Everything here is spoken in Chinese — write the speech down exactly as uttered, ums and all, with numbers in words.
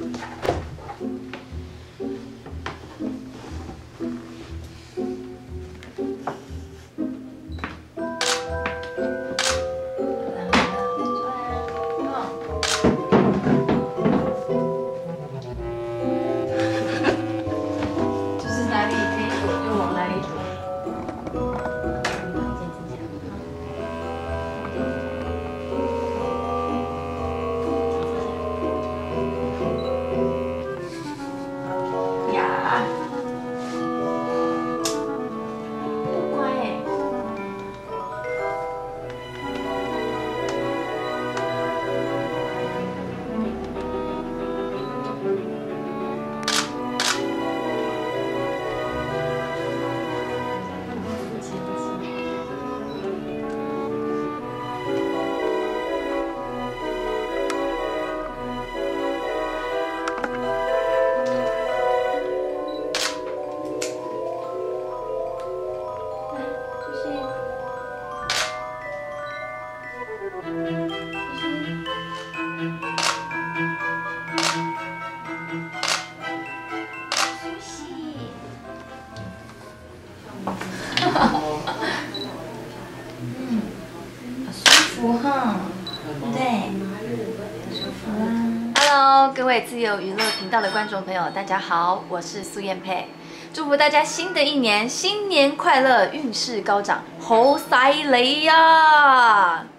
嗯，好舒服哈，对不对？很舒服啊。Hello， 各位自由娱乐频道的观众朋友，大家好，我是苏燕佩，祝福大家新的一年新年快乐，运势高涨，猴塞雷呀！